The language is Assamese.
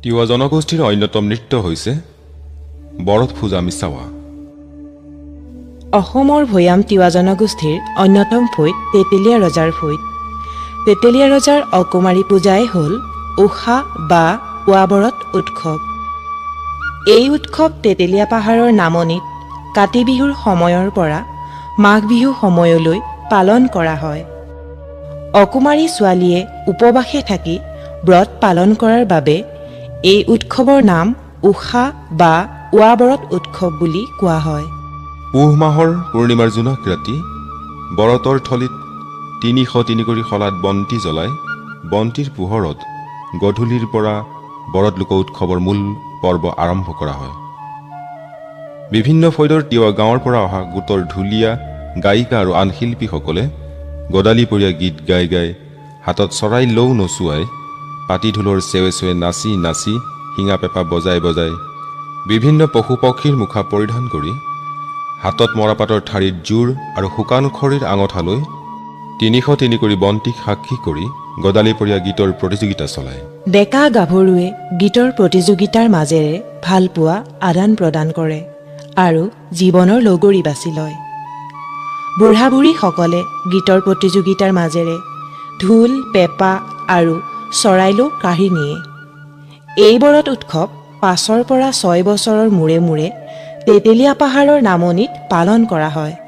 তিৱা জনগোষ্ঠীৰ অন্যতম নৃত্য হৈছে বৰত পূজা মিছাৱা। অসমৰ ভৈয়াম তিৱা জনগোষ্ঠীৰ অন্যতম ফৈদ তেতেলীয়া ৰজাৰ ফৈদ। তেতেলীয়া ৰজাৰ অকুমাৰী পূজাই হ'ল উষা বা ৱাবৰত উৎসৱ। এই উৎসৱ তেতেলীয়া পাহাৰৰ নামনিত কাতি বিহুৰ সময়ৰ পৰা মাঘ বিহু সময়লৈ পালন কৰা হয়। অকুমাৰী ছোৱালীয়ে উপবাসে থাকি ব্ৰত পালন কৰাৰ বাবে এই উৎসৱৰ নাম উষা বা ৱাবৰত উৎসৱ বুলি কোৱা হয়। পুহ মাহৰ পূৰ্ণিমাৰ জোনাক ৰাতি বৰতৰ থলীত ৩০৩ কৰি শলাত বন্তি জ্বলাই বন্তিৰ পোহৰত গধূলিৰ পৰা বৰত লোক উৎসৱৰ মূল পৰ্ব আৰম্ভ কৰা হয়। বিভিন্ন ফৈদৰ তিৱা গাঁৱৰ পৰা অহা গোটৰ ঢুলীয়া গায়িকা আৰু আন শিল্পীসকলে গদালীপৰীয়া গীত গাই গাই হাতত চৰাই লৌ নচুৱাই পাতি ঢোলৰ চেৱে চেৱে নাচি নাচি শিঙা পেঁপা বজাই বজাই বিভিন্ন পশু পক্ষীৰ মুখা পৰিধান কৰি হাতত মৰাপাতৰ ঠাৰিত জোৰ আৰু শুকান খৰিৰ আঙঠালৈ ৩০৩ কৰি বন্তিক সাক্ষী কৰি গদালীপৰীয়া গীতৰ প্ৰতিযোগিতা চলায়। ডেকা গাভৰুৱে গীতৰ প্ৰতিযোগিতাৰ মাজেৰে ভালপোৱা আদান প্ৰদান কৰে আৰু জীৱনৰ লগৰী বাছি লয়। বুঢ়া বুঢ়ীসকলে গীতৰ প্ৰতিযোগিতাৰ মাজেৰে ঢোল পেঁপা আৰু চৰাইলো কাঢ়ি নিয়ে। এই বৰত উৎসৱ ৫ৰ পৰা ৬ বছৰৰ মূৰে মূৰে তেতেলীয়া পাহাৰৰ নামনিত পালন কৰা হয়।